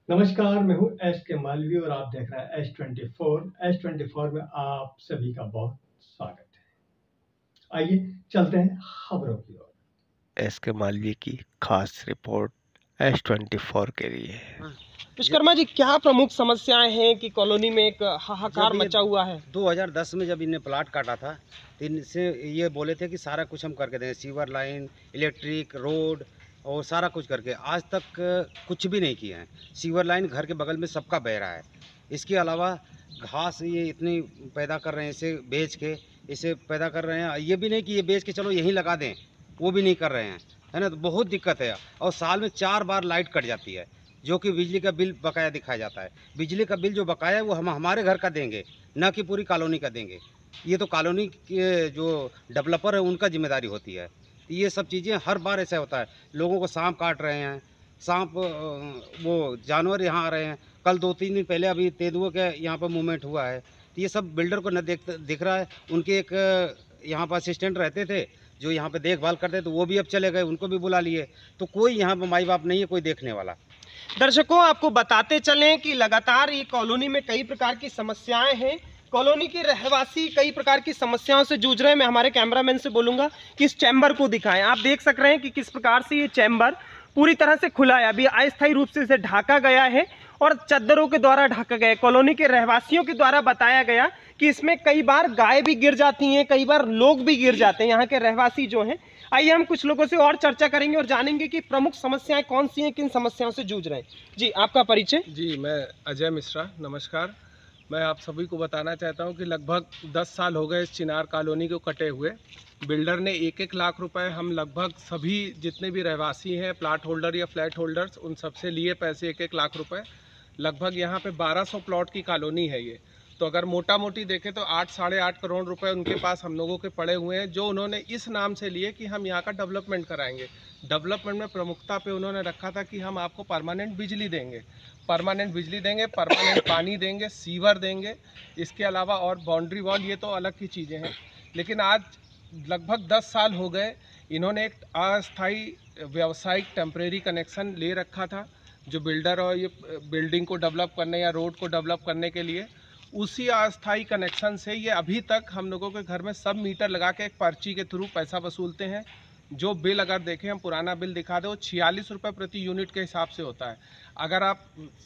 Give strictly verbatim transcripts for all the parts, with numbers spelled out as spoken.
नमस्कार, मैं हूँ एस के मालवी और आप देख रहे हैं S twenty four. S twenty four में आप सभी का बहुत स्वागत है। आइए चलते हैं खबरों की ओर। एस के मालवी की खास रिपोर्ट एस ट्वेंटी फोर के लिए। विश्वकर्मा जी, क्या प्रमुख समस्याएं हैं कि कॉलोनी में एक हाहाकार मचा हुआ है? दो हज़ार दस में जब इन्हें प्लाट काटा था तो इनसे ये बोले थे कि सारा कुछ हम करके देंगे, सीवर लाइन, इलेक्ट्रिक, रोड और सारा कुछ करके। आज तक कुछ भी नहीं किया है। सीवर लाइन घर के बगल में सबका बह रहा है। इसके अलावा घास ये इतनी पैदा कर रहे हैं, इसे बेच के इसे पैदा कर रहे हैं। ये भी नहीं कि ये बेच के चलो यहीं लगा दें, वो भी नहीं कर रहे हैं, है ना। तो बहुत दिक्कत है। और साल में चार बार लाइट कट जाती है, जो कि बिजली का बिल बकाया दिखाया जाता है। बिजली का बिल जो बकाया है वो हम हमारे घर का देंगे, न कि पूरी कॉलोनी का देंगे। ये तो कॉलोनी के जो डेवलपर है उनका जिम्मेदारी होती है। ये सब चीज़ें हर बार ऐसा होता है। लोगों को सांप काट रहे हैं, सांप वो जानवर यहाँ आ रहे हैं। कल दो तीन दिन पहले अभी तेंदुओं के यहाँ पर मूवमेंट हुआ है। तो ये सब बिल्डर को न देख दिख रहा है। उनके एक यहाँ पर असिस्टेंट रहते थे जो यहाँ पे देखभाल करते, तो वो भी अब चले गए, उनको भी बुला लिए। तो कोई यहाँ पर माई बाप नहीं है, कोई देखने वाला। दर्शकों, आपको बताते चलें कि लगातार ये कॉलोनी में कई प्रकार की समस्याएं हैं। कॉलोनी के रहवासी कई प्रकार की समस्याओं से जूझ रहे हैं। मैं हमारे कैमरामैन से बोलूंगा कि इस चैम्बर को दिखाएं। आप देख सक रहे हैं कि किस प्रकार से ये चैम्बर पूरी तरह से खुला है। अभी अस्थायी रूप से इसे ढाका गया है और चद्दरों के द्वारा ढका गया है। कॉलोनी के रहवासियों के द्वारा बताया गया कि इसमें कई बार गाय भी गिर जाती हैं, कई बार लोग भी गिर जाते हैं, यहाँ के रहवासी जो हैं। आइए हम कुछ लोगों से और चर्चा करेंगे और जानेंगे कि प्रमुख समस्याएं कौन सी हैं, किन समस्याओं से जूझ रहे हैं। जी, आपका परिचय? जी, मैं अजय मिश्रा, नमस्कार। मैं आप सभी को बताना चाहता हूं कि लगभग दस साल हो गए इस चिनार कॉलोनी को कटे हुए। बिल्डर ने एक एक लाख रुपए हम लगभग सभी जितने भी रहवासी हैं, प्लाट होल्डर या फ्लैट होल्डर्स, उन सबसे लिए पैसे एक एक लाख रुपए। लगभग यहाँ पे बारह सौ प्लॉट की कॉलोनी है ये। तो अगर मोटा मोटी देखें तो आठ साढ़े आठ करोड़ रुपए उनके पास हम लोगों के पड़े हुए हैं, जो उन्होंने इस नाम से लिए कि हम यहाँ का डेवलपमेंट कराएंगे। डेवलपमेंट में प्रमुखता पे उन्होंने रखा था कि हम आपको परमानेंट बिजली देंगे, परमानेंट बिजली देंगे, परमानेंट पानी देंगे, सीवर देंगे। इसके अलावा और बाउंड्री वॉल, ये तो अलग की चीज़ें हैं। लेकिन आज लगभग दस साल हो गए, इन्होंने एक अस्थायी व्यावसायिक टेम्परेरी कनेक्शन ले रखा था, जो बिल्डर और ये बिल्डिंग को डेवलप करने या रोड को डेवलप करने के लिए। उसी अस्थायी कनेक्शन से ये अभी तक हम लोगों के घर में सब मीटर लगा के एक पर्ची के थ्रू पैसा वसूलते हैं। जो बिल अगर देखें, हम पुराना बिल दिखा दें, वो छियालीस रुपये प्रति यूनिट के हिसाब से होता है। अगर आप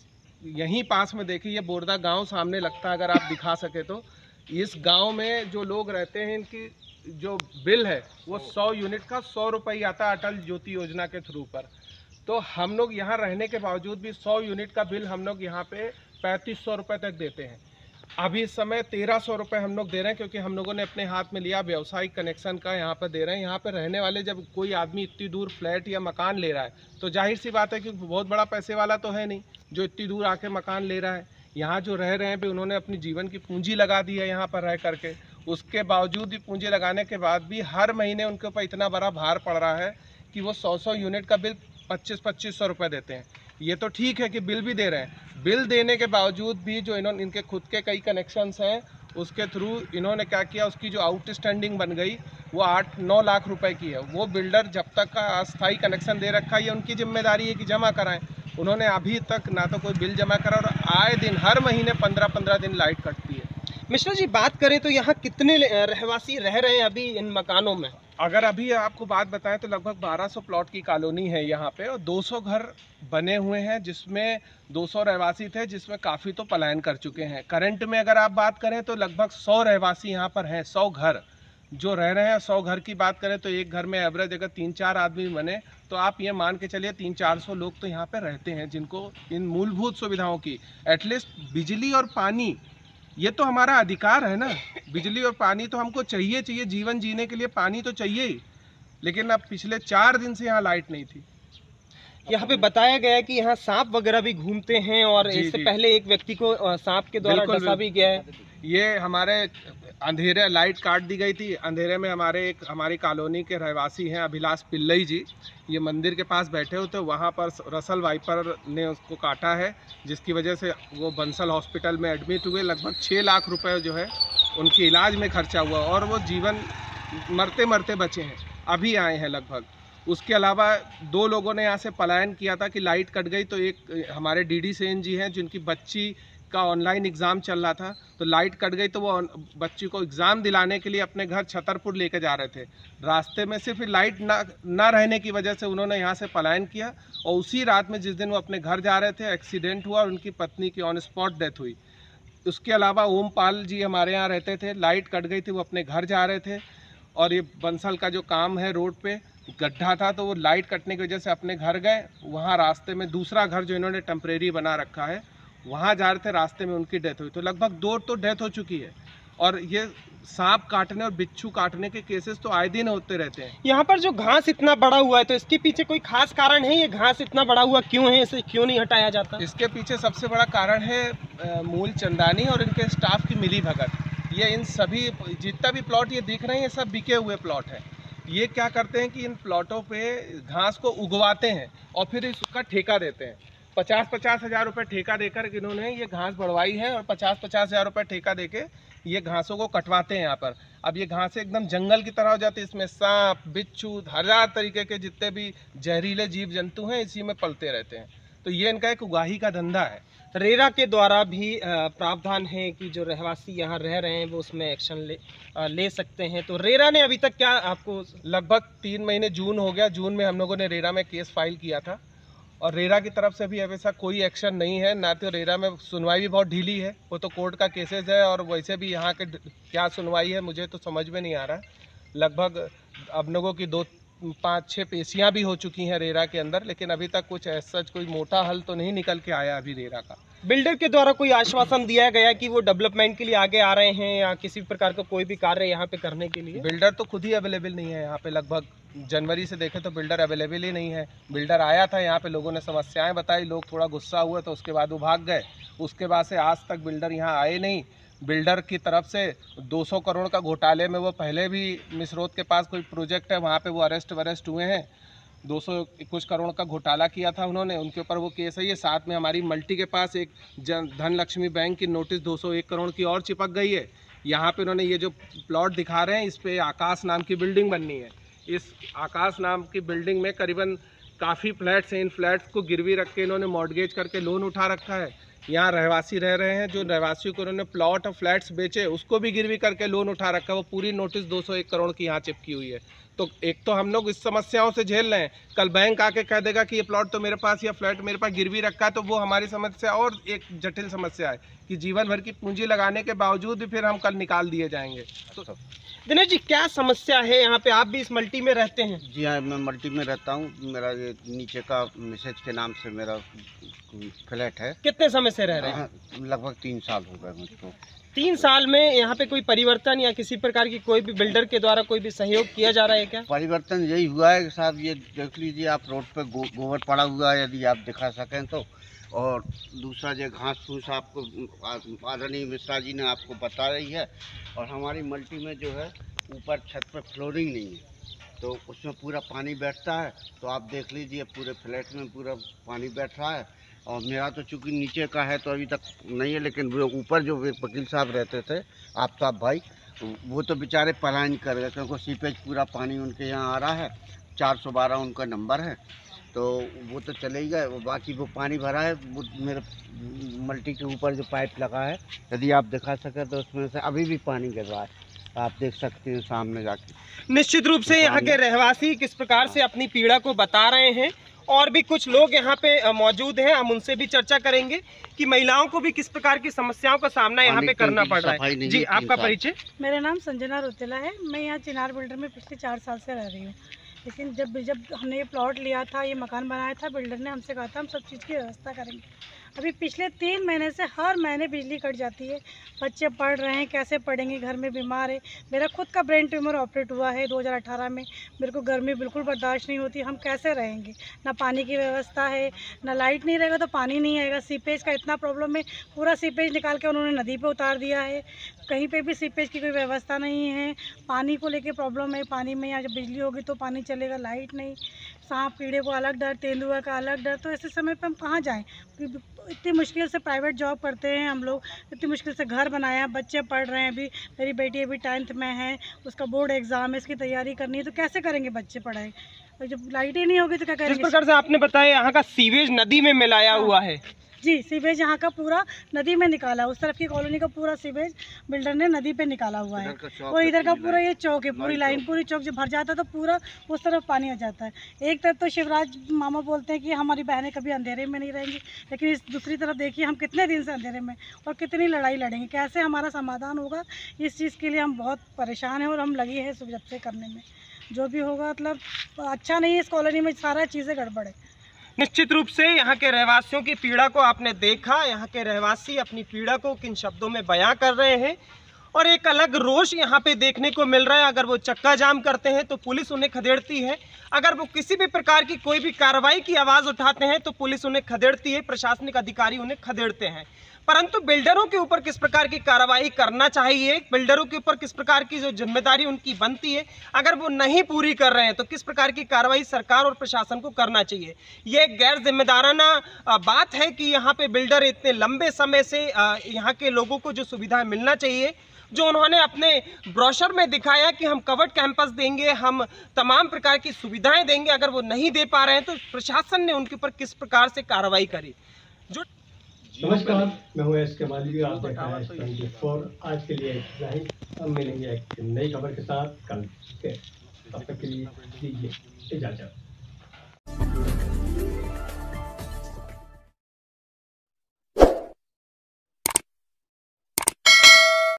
यहीं पास में देखें, ये बोरदा गांव सामने लगता है, अगर आप दिखा सके तो। इस गांव में जो लोग रहते हैं, इनकी जो बिल है वो सौ यूनिट का सौ रुपये ही आता है अटल ज्योति योजना के थ्रू पर। तो हम लोग यहाँ रहने के बावजूद भी सौ यूनिट का बिल हम लोग यहाँ पे पैंतीस सौ रुपये तक देते हैं। अभी इस समय तेरह सौ रुपये हम लोग दे रहे हैं, क्योंकि हम लोगों ने अपने हाथ में लिया व्यावसायिक कनेक्शन का। यहाँ पर दे रहे हैं। यहाँ पर रहने वाले जब कोई आदमी इतनी दूर फ्लैट या मकान ले रहा है, तो जाहिर सी बात है कि बहुत बड़ा पैसे वाला तो है नहीं जो इतनी दूर आके मकान ले रहा है। यहाँ जो रह रहे हैं भी, उन्होंने अपनी जीवन की पूंजी लगा दी है यहाँ पर रह करके। उसके बावजूद भी, पूंजी लगाने के बाद भी हर महीने उनके ऊपर इतना बड़ा भार पड़ रहा है कि वो सौ सौ यूनिट का बिल पच्चीस पच्चीस सौ रुपये देते हैं। ये तो ठीक है कि बिल भी दे रहे हैं, बिल देने के बावजूद भी जो इन्होंने, इनके खुद के कई कनेक्शंस हैं, उसके थ्रू इन्होंने क्या किया, उसकी जो आउटस्टैंडिंग बन गई वो आठ नौ लाख रुपए की है। वो बिल्डर जब तक का अस्थायी कनेक्शन दे रखा है, ये उनकी जिम्मेदारी है कि जमा कराएं। उन्होंने अभी तक ना तो कोई बिल जमा करा, और आए दिन हर महीने पंद्रह पंद्रह दिन लाइट कटती है। मिश्रा जी, बात करें तो यहाँ कितने रहवासी रह रहे हैं अभी इन मकानों में? अगर अभी आपको बात बताएं तो लगभग बारह सौ प्लॉट की कॉलोनी है यहाँ पे, और दो सौ घर बने हुए हैं, जिसमें दो सौ रहवासी थे, जिसमें काफ़ी तो पलायन कर चुके हैं। करंट में अगर आप बात करें तो लगभग सौ रहवासी यहाँ पर हैं, सौ घर जो रह रहे हैं। सौ घर की बात करें तो एक घर में एवरेज अगर तीन चार आदमी बने तो आप ये मान के चलिए तीन चार सौ लोग तो यहाँ पर रहते हैं, जिनको इन मूलभूत सुविधाओं की, एटलीस्ट बिजली और पानी, ये तो हमारा अधिकार है ना। बिजली और पानी तो हमको चाहिए चाहिए जीवन जीने के लिए, पानी तो चाहिए ही। लेकिन अब पिछले चार दिन से यहाँ लाइट नहीं थी। यहाँ पे बताया गया है कि यहाँ सांप वगैरह भी घूमते हैं, और इससे पहले एक व्यक्ति को सांप के द्वारा डसा भी गया है। ये हमारे अंधेरे लाइट काट दी गई थी। अंधेरे में हमारे एक हमारी कॉलोनी के रहवासी हैं अभिलाष पिल्लई जी, ये मंदिर के पास बैठे होते, वहाँ पर रसल वाइपर ने उसको काटा है, जिसकी वजह से वो बंसल हॉस्पिटल में एडमिट हुए। लगभग छः लाख रुपए जो है उनके इलाज में खर्चा हुआ, और वो जीवन मरते मरते बचे हैं, अभी आए हैं लगभग। उसके अलावा दो लोगों ने यहाँ से पलायन किया था कि लाइट कट गई, तो एक हमारे डीडी सेन जी हैं जिनकी बच्ची का ऑनलाइन एग्ज़ाम चल रहा था, तो लाइट कट गई तो वो बच्ची को एग्ज़ाम दिलाने के लिए अपने घर छतरपुर लेके जा रहे थे। रास्ते में सिर्फ लाइट ना ना रहने की वजह से उन्होंने यहाँ से पलायन किया और उसी रात में जिस दिन वो अपने घर जा रहे थे एक्सीडेंट हुआ और उनकी पत्नी की ऑन स्पॉट डेथ हुई। उसके अलावा ओमपाल जी हमारे यहाँ रहते थे, लाइट कट गई थी, वो अपने घर जा रहे थे और ये बंसल का जो काम है रोड पे गड्ढा था तो वो लाइट कटने की वजह से अपने घर गए। वहाँ रास्ते में दूसरा घर जो इन्होंने टेम्परेरी बना रखा है वहाँ जा रहे थे, रास्ते में उनकी डेथ हुई। तो लगभग दो तो डेथ हो चुकी है और ये सांप काटने और बिच्छू काटने के केसेस तो आए दिन होते रहते हैं। यहाँ पर जो घास इतना बड़ा हुआ है तो इसके पीछे कोई खास कारण है? ये घास इतना बड़ा हुआ क्यों है, इसे क्यों नहीं हटाया जाता? इसके पीछे सबसे बड़ा कारण है मूल चंदानी और इनके स्टाफ की मिली भगत। ये इन सभी जितना भी प्लॉट ये दिख रहे हैं ये सब बिके हुए प्लॉट हैं। ये क्या करते हैं कि इन प्लॉटों पे घास को उगवाते हैं और फिर इसका ठेका देते हैं। पचास पचास हज़ार रुपये ठेका देकर इन्होंने ये घास बढ़वाई है और पचास पचास हज़ार रुपये ठेका देके ये घासों को कटवाते हैं यहाँ पर। अब ये घासें एकदम जंगल की तरह हो जाती है, इसमें सांप बिच्छू हजार तरीके के जितने भी जहरीले जीव जंतु हैं इसी में पलते रहते हैं। तो ये इनका एक उगाही का धंधा है। रेरा के द्वारा भी प्रावधान है कि जो रहवासी यहाँ रह रहे हैं वो उसमें एक्शन ले ले सकते हैं, तो रेरा ने अभी तक क्या आपको? लगभग तीन महीने जून हो गया, जून में हम लोगों ने रेरा में केस फाइल किया था और रेरा की तरफ से भी अब ऐसा कोई एक्शन नहीं है। ना तो रेरा में सुनवाई भी बहुत ढीली है, वो तो कोर्ट का केसेस है और वैसे भी यहाँ के क्या सुनवाई है मुझे तो समझ में नहीं आ रहा है। लगभग अब लोगों की दो पाँच छः पेशियाँ भी हो चुकी हैं रेरा के अंदर, लेकिन अभी तक कुछ ऐसा कोई मोटा हल तो नहीं निकल के आया अभी रेरा का। बिल्डर के द्वारा कोई आश्वासन दिया गया कि वो डेवलपमेंट के लिए आगे आ रहे हैं या किसी प्रकार का कोई भी कार्य यहाँ पे करने के लिए? बिल्डर तो खुद ही अवेलेबल नहीं है यहाँ पे। लगभग जनवरी से देखे तो बिल्डर अवेलेबल ही नहीं है। बिल्डर आया था यहाँ पे, लोगों ने समस्याएं बताई, लोग थोड़ा गुस्सा हुए तो उसके बाद वो भाग गए। उसके बाद से आज तक बिल्डर यहाँ आए नहीं। बिल्डर की तरफ से दो सौ करोड़ का घोटाले में वो पहले भी मिसरोद के पास कोई प्रोजेक्ट है वहाँ पे वो अरेस्ट वरेस्ट हुए हैं। दो सौ कुछ करोड़ का घोटाला किया था उन्होंने, उनके ऊपर वो केस है। ये साथ में हमारी मल्टी के पास एक जन धनलक्ष्मी बैंक की नोटिस दो सौ एक करोड़ की और चिपक गई है। यहाँ पे उन्होंने ये जो प्लॉट दिखा रहे हैं इस पे आकाश नाम की बिल्डिंग बननी है। इस आकाश नाम की बिल्डिंग में करीबन काफ़ी फ्लैट्स हैं। इन फ्लैट्स को गिरवी रख के इन्होंने मॉर्गेज करके लोन उठा रखा है। यहाँ रहवासी रह रहे हैं, जो रहवासियों को उन्होंने प्लॉट और फ्लैट्स बेचे उसको भी गिरवी करके लोन उठा रखा है। वो पूरी नोटिस दो सौ एक करोड़ की यहाँ चिपकी हुई है। तो एक तो हम लोग इस समस्याओं से झेल रहे हैं, कल बैंक आके कह देगा कि ये प्लॉट तो मेरे पास या फ्लैट मेरे पास गिरवी रखा है, तो वो हमारी समस्या और एक जटिल समस्या है कि जीवन भर की पूंजी लगाने के बावजूद भी फिर हम कल निकाल दिए जाएंगे। तो दिनेश जी क्या समस्या है यहाँ पे? आप भी इस मल्टी में रहते हैं? जी हाँ, मैं मल्टी में रहता हूँ। मेरा ये नीचे का मैसेज के नाम से मेरा फ्लैट है। कितने समय से रह रहे हैं? लगभग तीन साल हो गए मुझको। तीन साल में यहाँ पे कोई परिवर्तन या किसी प्रकार की कोई भी बिल्डर के द्वारा कोई भी सहयोग किया जा रहा है क्या? परिवर्तन यही हुआ है कि साहब ये देख लीजिए आप, रोड पे गो, गोबर पड़ा हुआ है यदि आप दिखा सकें तो। और दूसरा जो घास फूस आपको आदरणीय मिश्रा जी ने आपको बता रही है। और हमारी मल्टी में जो है ऊपर छत पर फ्लोरिंग नहीं है, तो उसमें पूरा पानी बैठता है। तो आप देख लीजिए पूरे फ्लैट में पूरा पानी बैठ रहा है। और मेरा तो चूँकि नीचे का है तो अभी तक नहीं है, लेकिन वो ऊपर जो वकील साहब रहते थे आफ्ताब भाई, वो तो बेचारे पलायन कर गए क्योंकि सीपेज पूरा पानी उनके यहाँ आ रहा है। चार सौ बारह उनका नंबर है, तो वो तो चले ही गए। वो बाकी वो पानी भरा है, वो मेरे मल्टी के ऊपर जो पाइप लगा है यदि आप दिखा सकें तो उसमें से अभी भी पानी गिर रहा है, आप देख सकते हैं सामने जाके। निश्चित रूप से यहाँ के रहवासी किस प्रकार से अपनी पीड़ा को बता रहे हैं और भी कुछ लोग यहाँ पे मौजूद हैं, हम उनसे भी चर्चा करेंगे कि महिलाओं को भी किस प्रकार की समस्याओं का सामना यहाँ पे करना पड़ रहा है। जी, आपका परिचय? मेरा नाम संजना रोतेला है। मैं यहाँ चिनार बिल्डर में पिछले चार साल से रह रही हूँ। लेकिन जब जब हमने ये प्लॉट लिया था, ये मकान बनाया था, बिल्डर ने हमसे कहा था हम सब चीज़ की व्यवस्था करेंगे। अभी पिछले तीन महीने से हर महीने बिजली कट जाती है। बच्चे पढ़ रहे हैं, कैसे पढ़ेंगे, घर में बीमार है। मेरा खुद का ब्रेन ट्यूमर ऑपरेट हुआ है दो हज़ार अठारह में। मेरे को गर्मी बिल्कुल बर्दाश्त नहीं होती, हम कैसे रहेंगे? ना पानी की व्यवस्था है, ना लाइट नहीं रहेगा तो पानी नहीं आएगा। सीपेज का इतना प्रॉब्लम है, पूरा सीपेज निकाल के उन्होंने नदी पे उतार दिया है। कहीं पे भी सीपेज की कोई व्यवस्था नहीं है। पानी को लेके प्रॉब्लम है, पानी में यहाँ जब बिजली होगी तो पानी चलेगा, लाइट नहीं। सांप कीड़े को अलग डर, तेंदुआ का अलग डर, तो ऐसे समय पे हम कहाँ जाएं? इतनी मुश्किल से प्राइवेट जॉब करते हैं हम लोग, इतनी मुश्किल से घर बनाया, बच्चे पढ़ रहे हैं, अभी मेरी बेटी अभी टेंथ में है, उसका बोर्ड एग्ज़ाम है, इसकी तैयारी करनी है, तो कैसे करेंगे बच्चे पढ़ाई? और जब लाइट ही नहीं होगी तो क्या करेंगे? जिस प्रकार से आपने बताया यहाँ का सीवेज नदी में मिलाया हुआ है। जी, सीवेज यहाँ का पूरा नदी में निकाला, उस तरफ की कॉलोनी का पूरा सीवेज बिल्डर ने नदी पे निकाला हुआ है, और इधर का पूरा ये चौक है, पूरी लाइन पूरी चौक जब भर जाता है तो पूरा उस तरफ पानी आ जाता है। एक तरफ तो शिवराज मामा बोलते हैं कि हमारी बहनें कभी अंधेरे में नहीं रहेंगी, लेकिन इस दूसरी तरफ देखिए हम कितने दिन से अंधेरे में और कितनी लड़ाई लड़ेंगे, कैसे हमारा समाधान होगा? इस चीज़ के लिए हम बहुत परेशान हैं और हम लगी है जब से करने में, जो भी होगा मतलब अच्छा नहीं है। इस कॉलोनी में सारा चीज़ें गड़बड़ है। निश्चित रूप से यहाँ के रहवासियों की पीड़ा को आपने देखा, यहाँ के रहवासी अपनी पीड़ा को किन शब्दों में बयां कर रहे हैं, और एक अलग रोष यहाँ पे देखने को मिल रहा है। अगर वो चक्का जाम करते हैं तो पुलिस उन्हें खदेड़ती है, अगर वो किसी भी प्रकार की कोई भी कार्रवाई की आवाज़ उठाते हैं तो पुलिस उन्हें खदेड़ती है, प्रशासनिक अधिकारी उन्हें खदेड़ते हैं। परंतु बिल्डरों के ऊपर किस प्रकार की कार्रवाई करना चाहिए, बिल्डरों के ऊपर किस प्रकार की जो जिम्मेदारी उनकी बनती है, अगर वो नहीं पूरी कर रहे हैं तो किस प्रकार की कार्रवाई सरकार और प्रशासन को करना चाहिए। ये गैर जिम्मेदाराना बात है कि यहाँ पे बिल्डर इतने लंबे समय से यहाँ के लोगों को जो सुविधाएं मिलना चाहिए, जो उन्होंने अपने ब्रोशर में दिखाया कि हम कवर्ड कैंपस देंगे, हम तमाम प्रकार की सुविधाएं देंगे, अगर वो नहीं दे पा रहे हैं तो प्रशासन ने उनके ऊपर किस प्रकार से कार्रवाई करी। जो नमस्कार, मैं हूँ एस के मालवी, आप देख रहे हैं एस ट्वेंटी फोर। आज के लिए इतना ही, हम मिलेंगे एक नई खबर के साथ कल के, तब तक के लिए दीजिए इजाजत।